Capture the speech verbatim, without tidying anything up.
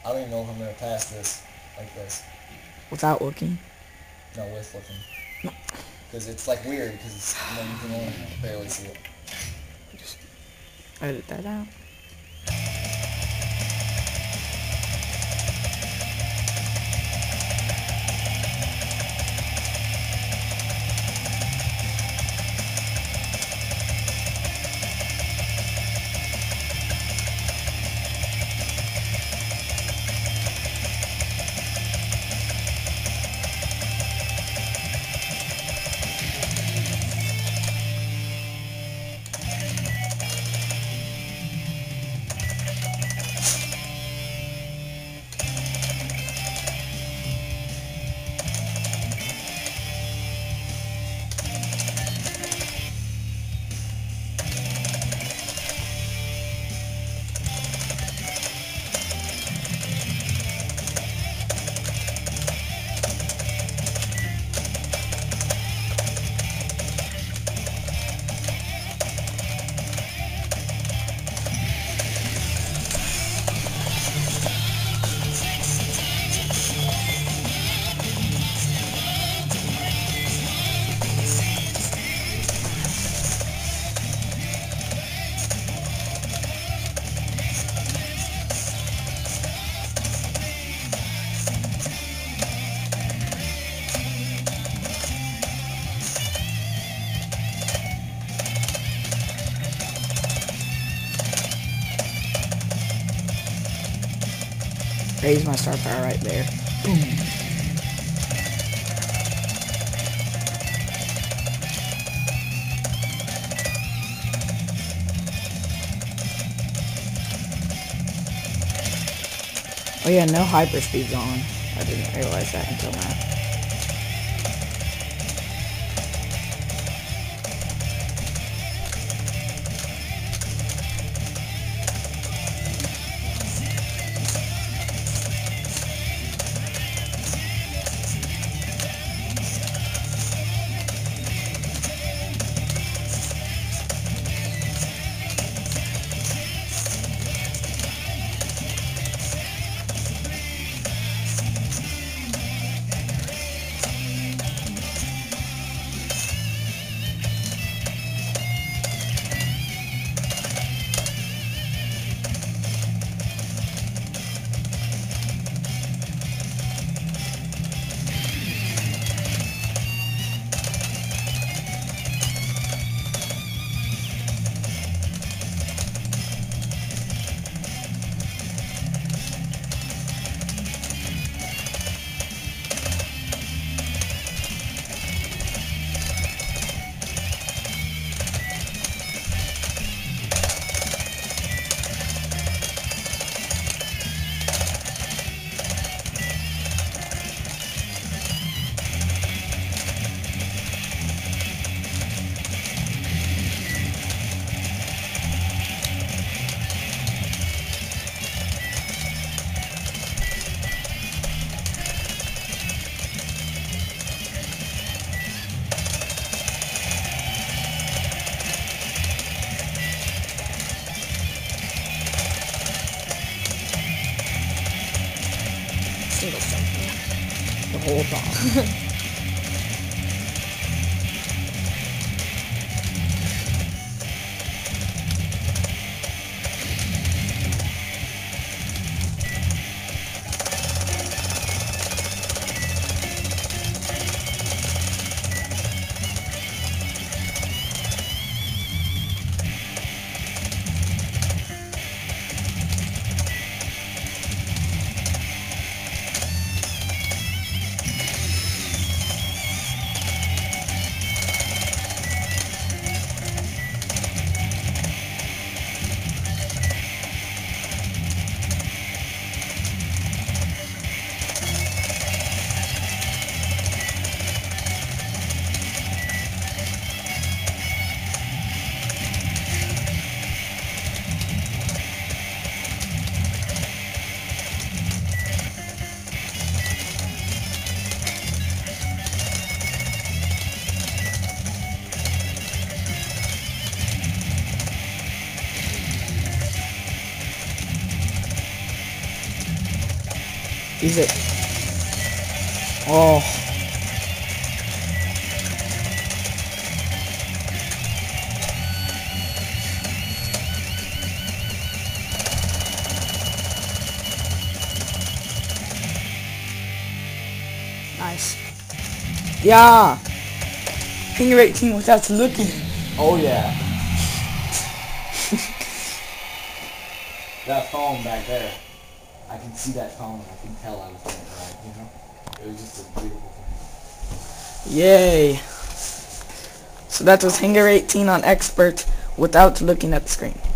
I don't even know if I'm gonna pass this like this. Without looking? No, with looking. Because it's like weird, because it's, you know, you can only barely see it. Just edit that out. Raise my star power right there. Boom. Oh yeah, no hyperspeed's on. I didn't realize that until now. Single jump. The whole time. Use it. Oh. Nice. Yeah. Hangar eighteen without looking. Oh yeah. That phone back there. I can see that phone. I can tell I was doing it right. You know. It was just a beautiful thing. Yay. So that was Hangar eighteen on expert without looking at the screen.